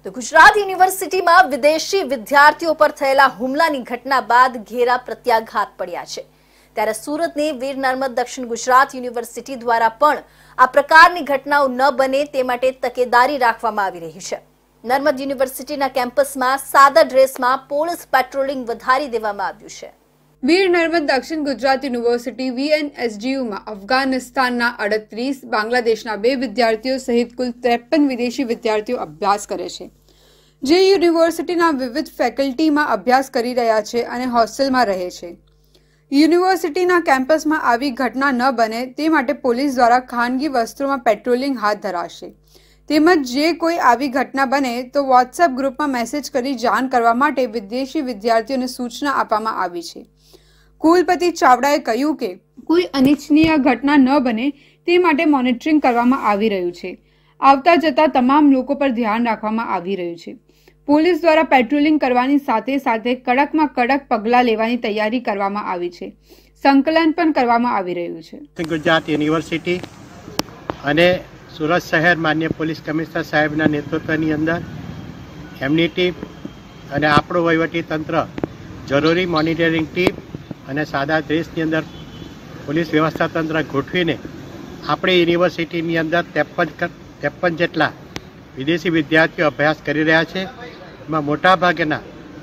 તો ગુજરાત યુનિવર્સિટીમાં વિદેશી વિદ્યાર્થીઓ પર થયેલા હુમલાની ઘટના બાદ ઘેરા પ્રત્યાઘાત પડ્યા છે। ત્યારે સુરતની વીર નર્મદ દક્ષિણ ગુજરાત યુનિવર્સિટી દ્વારા પણ આ પ્રકારની ઘટનાઓ ન બને તે માટે તકેદારી રાખવામાં આવી રહી છે। નર્મદ યુનિવર્સિટીના કેમ્પસમાં સાદા ડ્રેસમાં પોલીસ પેટ્રોલિંગ વધારી દેવામાં આવ્યું છે। વીર નર્મદ દક્ષિણ ગુજરાત યુનિવર્સિટી VNSGUમાં અફઘાનિસ્તાનના 38, બાંગ્લાદેશના 2 વિદ્યાર્થીઓ સહિત કુલ 53 વિદેશી વિદ્યાર્થીઓ અભ્યાસ કરે છે, જે યુનિવર્સિટીના વિવિધ ફેકલ્ટીમાં અભ્યાસ કરી રહ્યા છે અને હોસ્ટેલમાં રહે છે। યુનિવર્સિટીના કેમ્પસમાં આવી ઘટના ન બને તે માટે પોલીસ દ્વારા ખાનગી વસ્ત્રોમાં પેટ્રોલિંગ હાથ ધરાશે, તેમજ જે કોઈ આવી ઘટના બને તો વોટ્સએપ ગ્રુપમાં મેસેજ કરી જાણ કરવા માટે વિદેશી વિદ્યાર્થીઓને સૂચના આપવામાં આવી છે। કુલપતિ ચાવડાએ કહ્યું કે કોઈ અનિચ્છનીય ઘટના ન બને તે માટે મોનિટરિંગ કરવામાં આવી રહ્યું છે। આવતા જતા તમામ લોકો પર ધ્યાન રાખવામાં આવી રહ્યું છે। પોલીસ દ્વારા પેટ્રોલિંગ કરવાની સાથે સાથે કડકમાં કડક પગલાં લેવાની તૈયારી કરવામાં આવી છે। સંકલન પણ કરવામાં આવી રહ્યું છે। ગુજરાત યુનિવર્સિટી અને સુરત શહેર માન્ય પોલીસ કમિશનર સાહેબના નેતૃત્વની અંદર એમની ટીમ અને આપણું વહીવટી તંત્ર જરૂરી મોનિટરિંગ ટીમ અને સાદા ડ્રેસની અંદર પોલીસ વ્યવસ્થા તંત્ર ગોઠવીને આપણી યુનિવર્સિટીની અંદર 53 જેટલા વિદેશી વિદ્યાર્થીઓ અભ્યાસ કરી રહ્યા છે। એમાં મોટાભાગના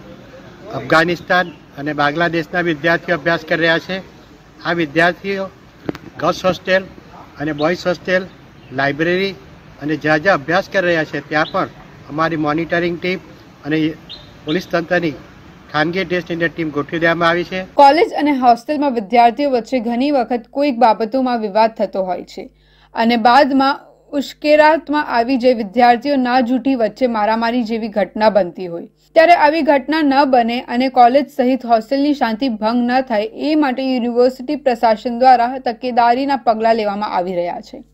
અફઘાનિસ્તાન અને બાંગ્લાદેશના વિદ્યાર્થીઓ અભ્યાસ કરી રહ્યા છે। આ વિદ્યાર્થીઓ ગર્લ્સ હોસ્ટેલ અને બોયઝ હોસ્ટેલ, લાઇબ્રેરી અને જ્યાં જ્યાં અભ્યાસ કરી રહ્યા છે ત્યાં પણ અમારી મોનિટરિંગ ટીમ અને પોલીસ તંત્રની ખાનગી ડ્રેસની ટીમ ગોઠવી દેવામાં આવી છે। કોલેજ અને હોસ્ટેલમાં વિદ્યાર્થીઓ વચ્ચે ઘણી વખત કોઈક બાબતોમાં વિવાદ થતો હોય છે અને બાદમાં ઉશ્કેરાટમાં આવી જે વિદ્યાર્થીઓ ના જૂઠી વચ્ચે મારામારી જેવી ઘટના બનતી હોય, ત્યારે આવી ઘટના ન બને અને કોલેજ સહિત હોસ્ટેલની શાંતિ ભંગ ન થાય એ માટે યુનિવર્સિટી પ્રશાસન દ્વારા તકેદારીના પગલાં લેવામાં આવી રહ્યા છે।